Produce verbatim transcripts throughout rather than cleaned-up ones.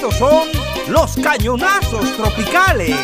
Estos son los cañonazos tropicales.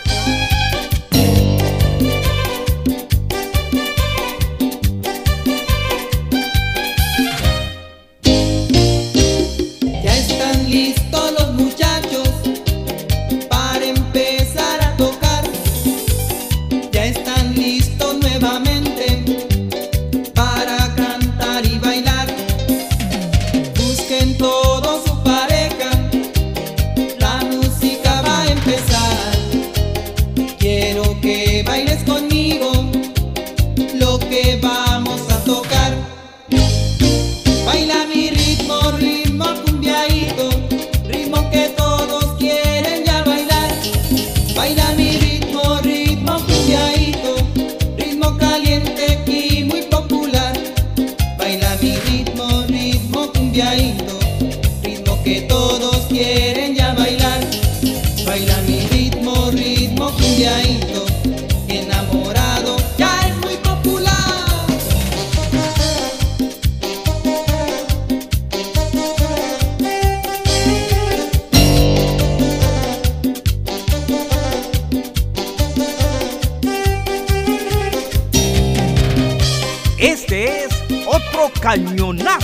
Ya están listos los muchachos para empezar a tocar. Ya están listos nuevamente para cantar y bailar. Busquen todo su pareja, la música va a empezar. Quiero que bailes conmigo lo que vamos a tocar. Baila mi ritmo, ritmo cumbiaíto, ritmo que todos quieren ya bailar. Baila mi ritmo, ritmo cumbiaíto, ritmo caliente y muy popular. Baila mi ritmo, ritmo cumbiaíto, ritmo que todos quieren ya bailar. Baila mi ritmo, ritmo cumbiaíto, enamorado ya es muy popular. Este es otro cañonazo